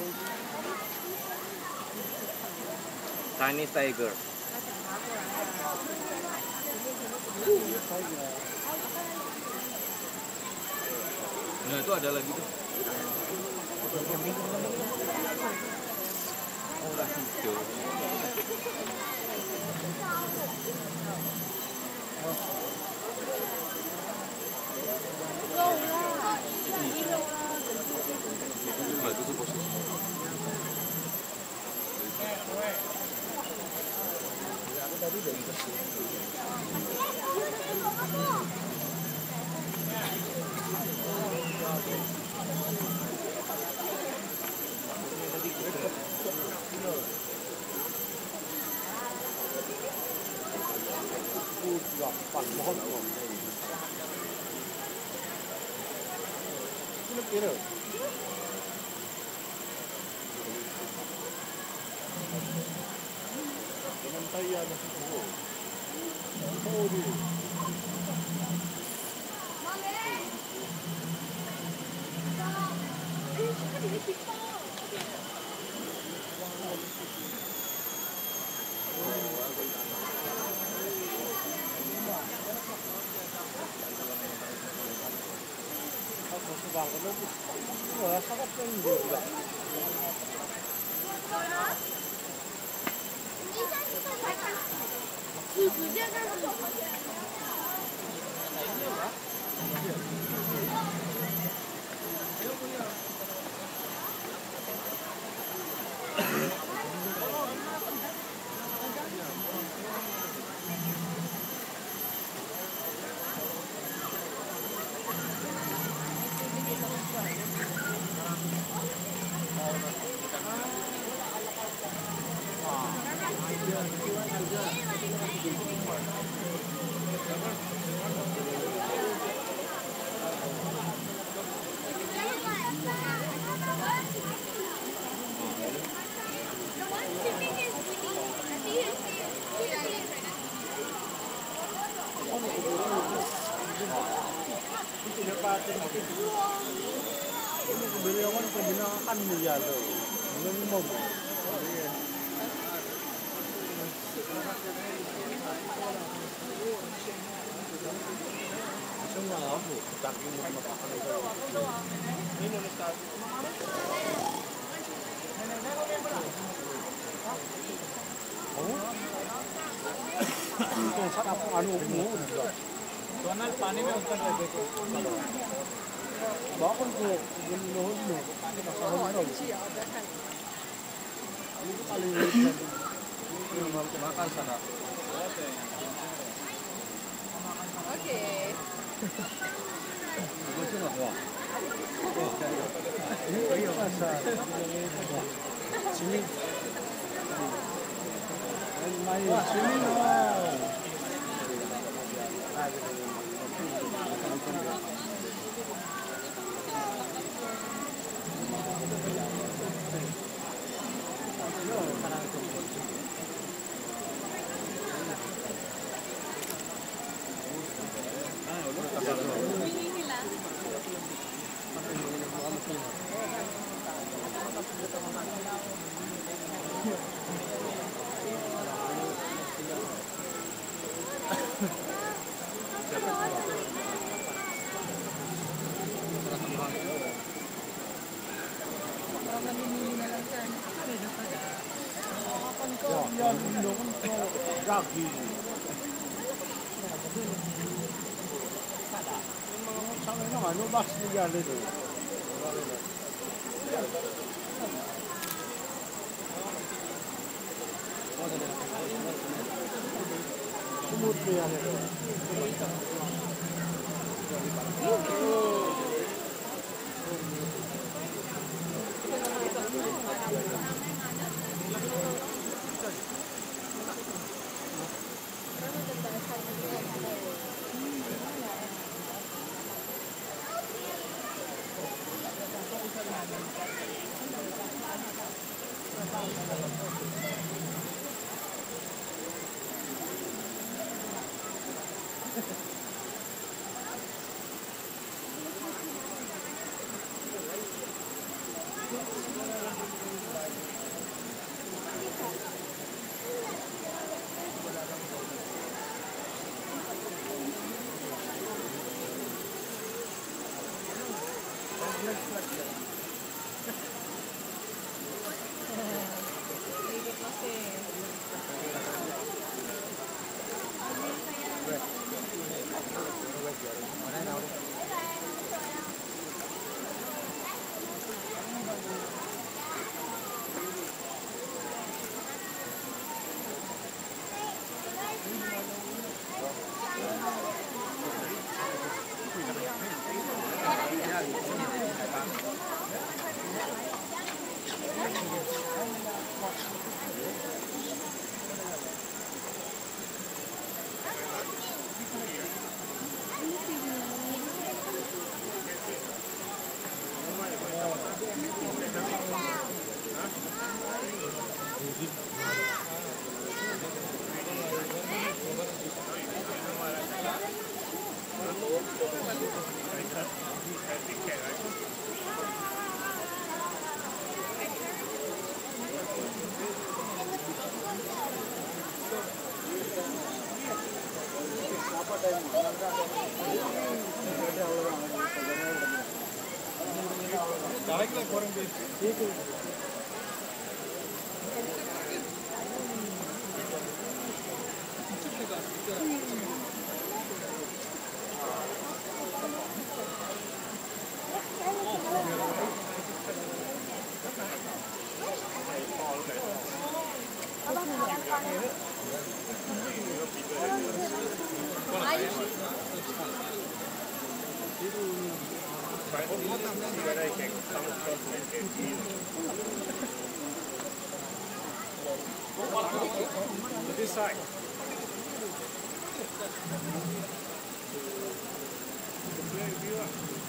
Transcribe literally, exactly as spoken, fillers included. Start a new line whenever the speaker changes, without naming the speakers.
Chinese tiger. Nah itu ada lagi tuh. Oh udah hijau. Nah itu tuh posisi. Aku tadi udah ikut. Pak mohon mohon. Ini kira. Dengan tayar ada semua. Oh di. Bang, itu sangat tinggi juga. Ini beliau kan pembinaan miliar tuh, minimum. Semua aku tak ingin makan itu. Ini Ustaz. Oh. Itu sangat anu juga. Donal पानी में उतर रहे देखो बापन को लोहन लो makan sana. Oke. Ini pasar. Sini. Main sini loh. Yan noon ko gagi. Sa akin naman, ano mas nangyari doon? Sumut mo yan.
Ikot kasi.
நாளைக்கு போறேன் This side. Very beautiful.